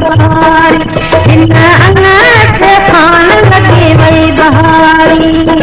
बहारी इन अनाथ खान लगी वही बहारी।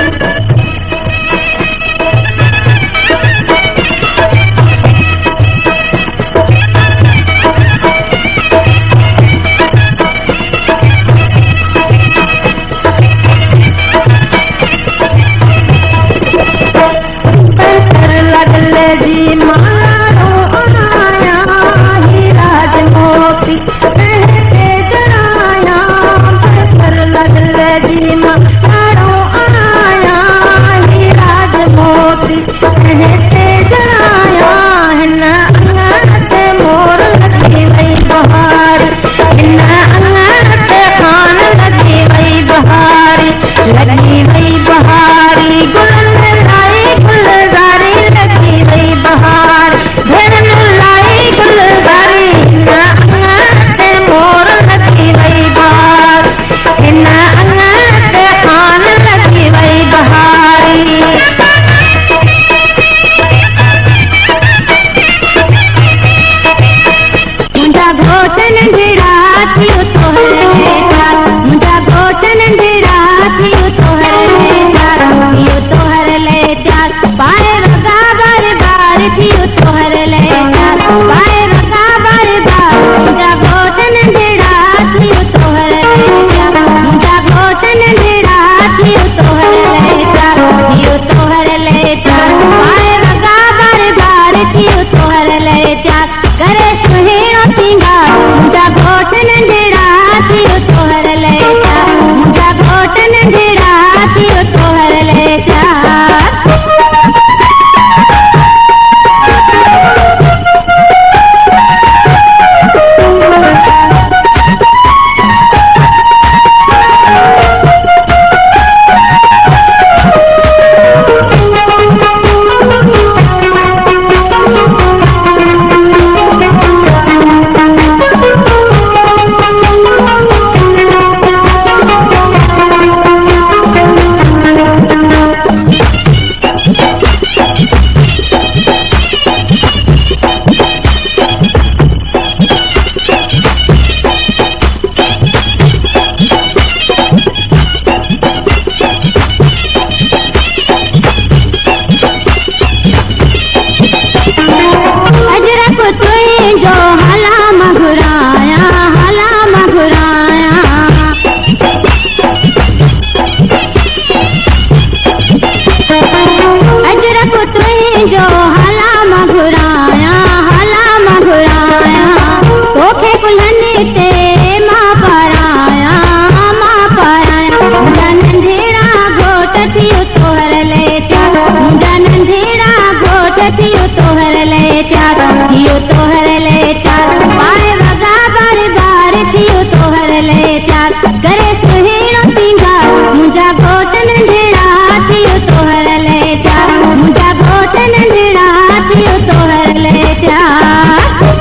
लगले जी मारो आया ही राज मोती कहते जनाया पर लगले जी मारो आया ही राज मोती कहते जनाया हिन अंगत मोर लगी वही बहारी हिन अंगत खान लगी वही बहारी लगी वही बहारी गुल लाई गुलजारी लगी वही बहार धन लाई गुलजारी अंगत मोर लगी वही बहार इन अंगत खान लगी वही बहारी। मुंहिंजा घोट नंढड़ा थियो तोहर मुंहिंजा घोट नंढड़ा थियो तोहर थियो तोहर ले प्यार पाए वगा बार बार थियो तोहर ले प्यार पाए वगा बार बार मुंहिंजा घोट नंढड़ा थियो तोहर ले प्यार मुंहिंजा घोट नंढड़ा थियो तोहर ले प्यार थियो तोहर ले प्यार पाए वगा बार बार थियो तोहर ले प्यार करे सुहिणो सिंगार मुंहिंजा घोट नंढड़ा थियो तोहर ले प्यार मुंहिंजा घोट नंढड़ा थियो तोहर ले प्यार। जो हला मघुराया अजरक तुई जो हला मघुराया तोखे कुल्हनी ते मां पराया मुंहिंजा नंढड़ा घोट थियो तोहर ले प्यार मुंहिंजा नंढड़ा घोट थियो तोहर ले प्यार थियो तोहर ले प्यार पाए वगा बार बार थियो तोहर ले प्यार करे सुहिणो सिंगार मुंहिंजा घोट नंढड़ा थियो तोहर ले प्यार मुंहिंजा घोट नंढड़ा थियो तोहर ले प्यार।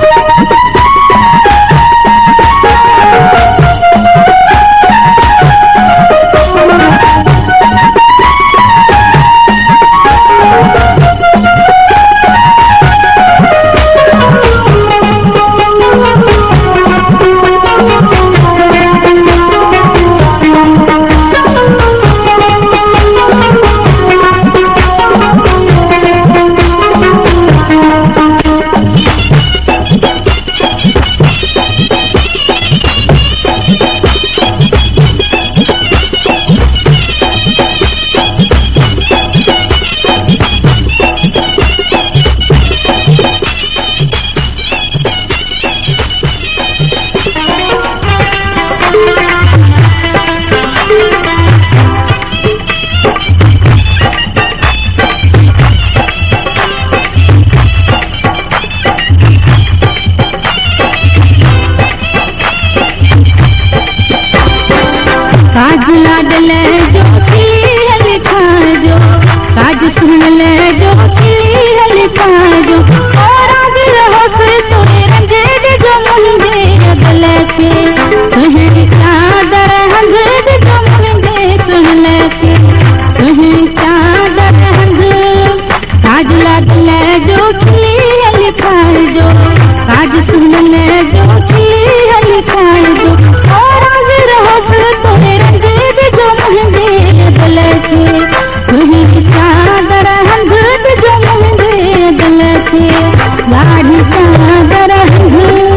काज लाडल जो लिखा जो काज सुन ले जो लिखा जो और दिल होस तोरे रंजे जो मुंहिंजे दिल के सुहिणी चादर हंध जो मुंहिंजे सुन ले के सुहिणी चादर हंध काज लाडल जो लिखा जो काज सुन ले जो लिखाए जो और हाजिर होस तोरे रंग जो महंगे दिल के सुहिणी चादर हंध जो महंगे दिल के गाढ़ी चादर हंध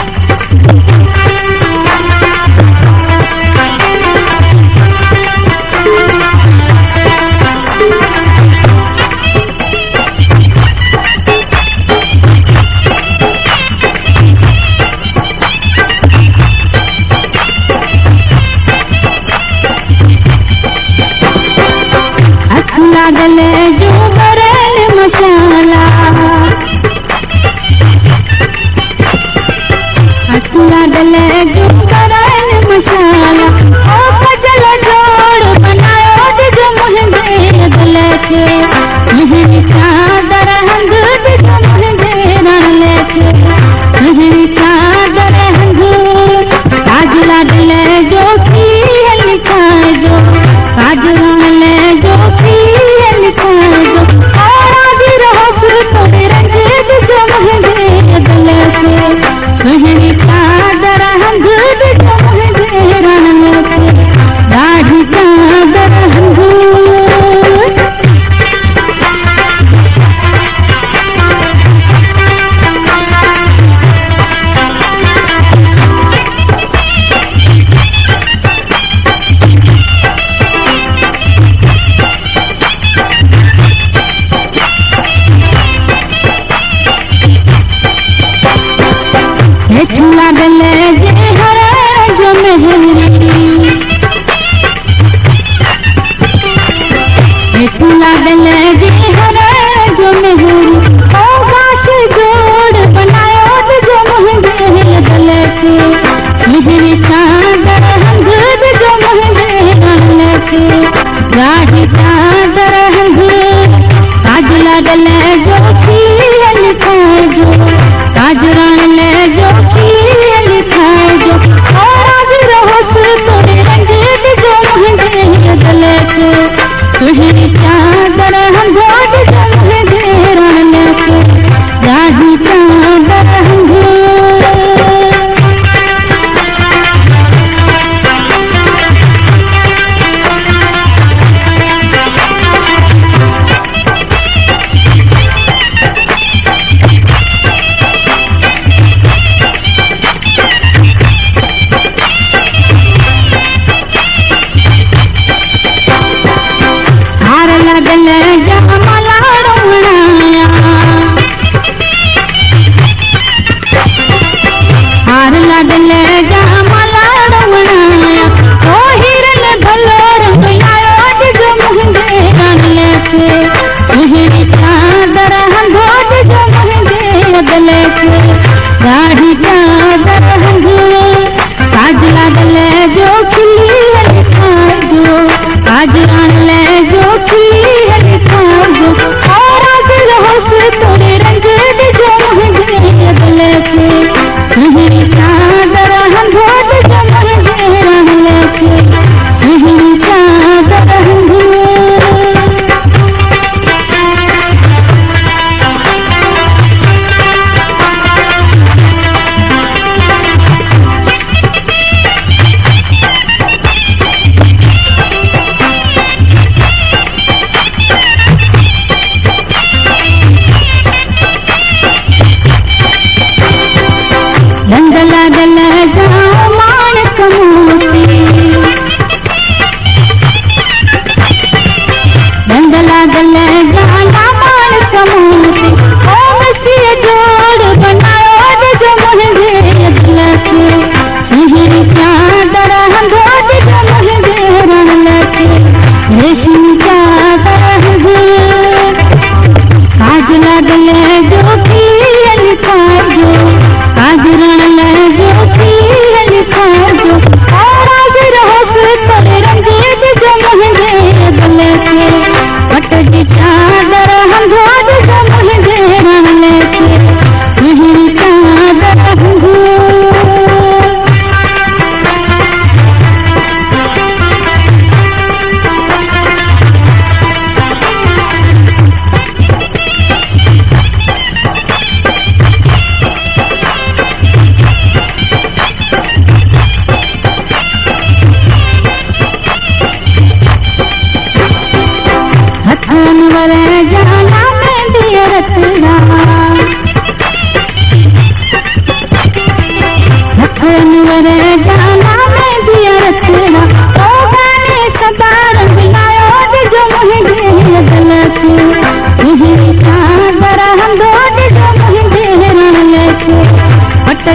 लागल जो बरन मशाला लागल जो बरन मशाला ओ फजल जोड़ बनायो जो महंगे दिल के सुहिणी चादर हंध जो महंगे रण के सुहिणी चादर हंध काज लागल जो की लिखाए जो काज रण जो की लिखाए जो और हाजिर होस तोरे रंग जो महंगे दिल के सुहिणी चादर हंध जो महंगे रण के गाढ़ी चादर हंध लागल जे हर जो मेहरी लागल जे हर जो मेहरी ओ गाश जोड़ बनायो जो महंगे दिल के सुहिणी चादर हंध जो महंगे दिल के गाढ़ी चादर हंध काज लागल जो की लिखाए जो काज रण जो की लिखाए जो और हाजिर होस तोरे रंग जो महंगे दिल के सुहिणी चादर हंध जो महंगे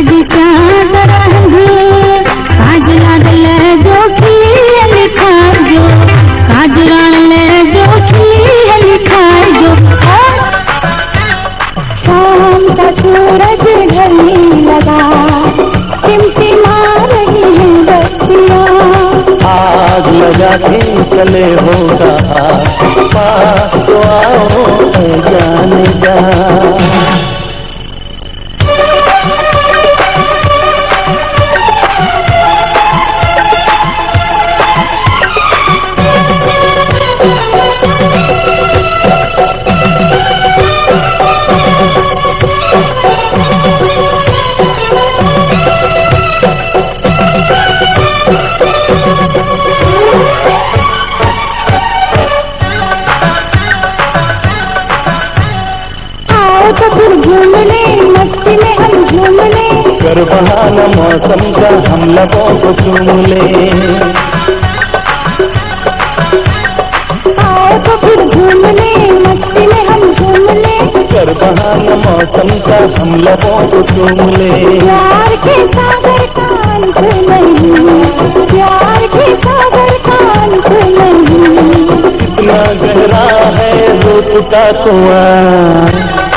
दिशा दरंगे काजला ले जो की लिखा जो काजला ले जो की लिखा जो शाम का सूरज ढलने लगा टिमटिमा रही है बत्तियां आग लगा के चले होगा पास तो आओ जाने जा तो फिर झूम ले मस्ती में हम झूम ले कर बहाना मौसम का हम लबों को चूम ले आओ तो फिर झूम ले मस्ती में हम झूम ले कर बहाना मौसम का हम लबों को चूम ले प्यार के सागर का अंत नहीं प्यार के सागर का अंत नहीं कितना गहरा है रूप का कुआं